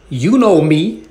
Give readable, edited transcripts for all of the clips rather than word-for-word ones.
You know me,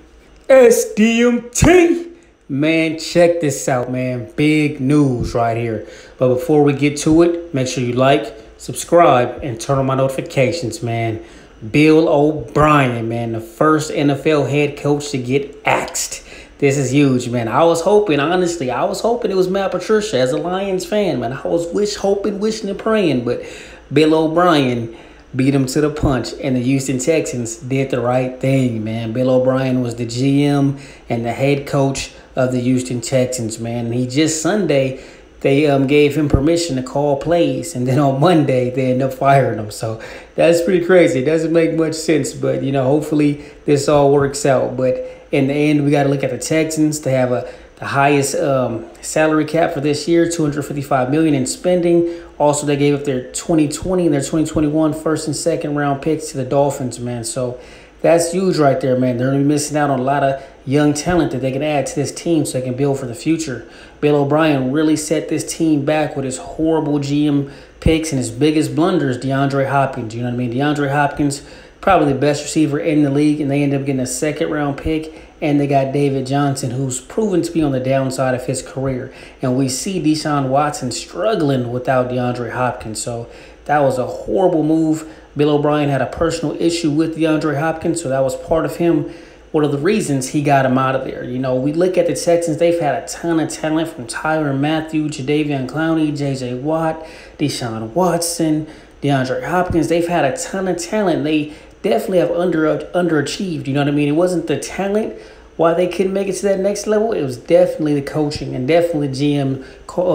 SDMT. Man, check this out, man. Big news right here. But before we get to it, make sure you like, subscribe, and turn on my notifications, man. Bill O'Brien, man, the first NFL head coach to get axed. This is huge, man. I was hoping, honestly, it was Matt Patricia as a Lions fan, man. I was hoping, wishing, and praying, but Bill O'Brien beat him to the punch, and the Houston Texans did the right thing, man. Bill O'Brien was the GM and the head coach of the Houston Texans, man. And he just Sunday, they gave him permission to call plays, and then on Monday, they ended up firing him. So that's pretty crazy. It doesn't make much sense, but, hopefully this all works out. But in the end, we got to look at the Texans. They have the highest salary cap for this year, $255 million in spending. Also, they gave up their 2020 and their 2021 first and second round picks to the Dolphins, man. So that's huge right there, man. They're going to be missing out on a lot of young talent that they can add to this team so they can build for the future. Bill O'Brien really set this team back with his horrible GM picks and his biggest blunders, DeAndre Hopkins. You know what I mean? DeAndre Hopkins, probably the best receiver in the league, and they ended up getting a second-round pick. And they got David Johnson, who's proven to be on the downside of his career. And we see Deshaun Watson struggling without DeAndre Hopkins. So that was a horrible move. Bill O'Brien had a personal issue with DeAndre Hopkins, so that was part of him. One of the reasons he got him out of there. We look at the Texans, they've had a ton of talent from Tyrann Mathieu, Jadeveon Clowney, J.J. Watt, Deshaun Watson, DeAndre Hopkins. They've had a ton of talent. They definitely have underachieved. You know what I mean? It wasn't the talent why they couldn't make it to that next level. It was definitely the coaching and definitely GM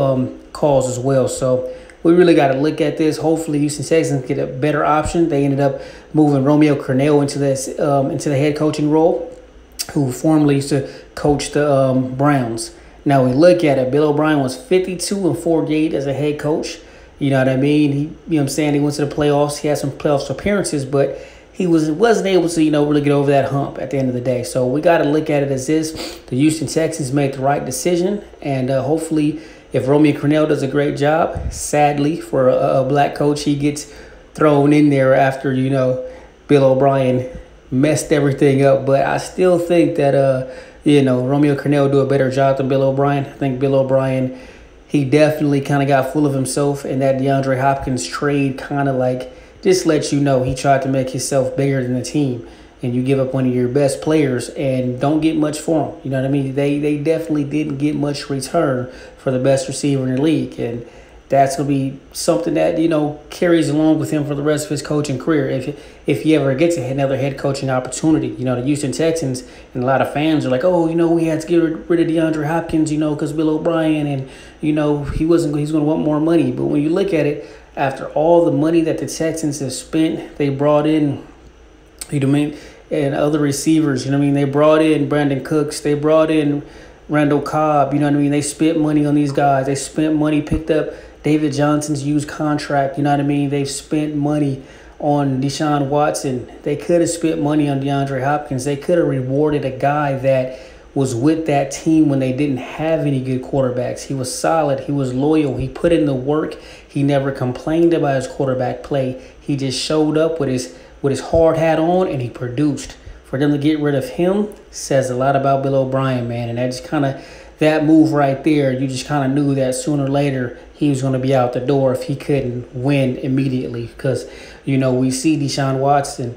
calls as well. So we really got to look at this. Hopefully, Houston Texans get a better option. They ended up moving Romeo Crennel into the head coaching role, who formerly used to coach the Browns. Now we look at it. Bill O'Brien was 52-48 as a head coach. You know what I mean? He went to the playoffs. He had some playoffs appearances, but he wasn't able to, really get over that hump at the end of the day. So we got to look at it as this. The Houston Texans made the right decision, and hopefully if Romeo Crennel does a great job, sadly for a black coach, he gets thrown in there after, Bill O'Brien messed everything up. But I still think that, Romeo Crennel do a better job than Bill O'Brien. I think Bill O'Brien, he definitely kind of got full of himself, and that DeAndre Hopkins trade kind of just lets you know he tried to make himself bigger than the team, and you give up one of your best players and don't get much for him. You know what I mean? They definitely didn't get much return for the best receiver in the league, and that's going to be something that, carries along with him for the rest of his coaching career if he ever gets another head coaching opportunity. The Houston Texans and a lot of fans are like, oh, we had to get rid of DeAndre Hopkins, because Bill O'Brien, and, he's going to want more money. But when you look at it, after all the money that the Texans have spent, they brought in, and other receivers, they brought in Brandon Cooks, they brought in Randall Cobb, they spent money on these guys. They spent money, picked up David Johnson's used contract, They've spent money on Deshaun Watson. They could have spent money on DeAndre Hopkins. They could have rewarded a guy that was with that team when they didn't have any good quarterbacks. He was solid. He was loyal. He put in the work. He never complained about his quarterback play. He just showed up with his hard hat on, and he produced. For them to get rid of him says a lot about Bill O'Brien, man. And that move right there, you just kind of knew that sooner or later he was going to be out the door if he couldn't win immediately. Because, we see Deshaun Watson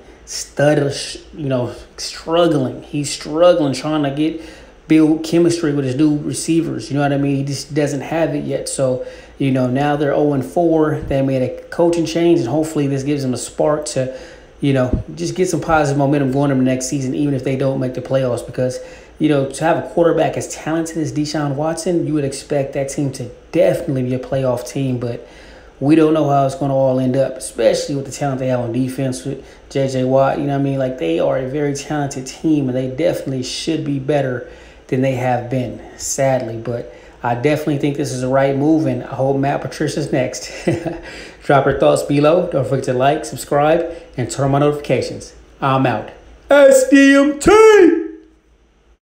struggling. He's struggling trying to build chemistry with his new receivers. You know what I mean? He just doesn't have it yet. So, now they're 0-4. They made a coaching change, and hopefully this gives them a spark to, just get some positive momentum going into the next season, even if they don't make the playoffs. Because, to have a quarterback as talented as Deshaun Watson, you would expect that team to definitely be a playoff team. But we don't know how it's going to all end up, especially with the talent they have on defense with J.J. Watt. You know what I mean? They are a very talented team, and they definitely should be better than they have been, sadly. But I definitely think this is the right move, and I hope Matt Patricia's next. Drop your thoughts below. Don't forget to like, subscribe, and turn on my notifications. I'm out. SDMT!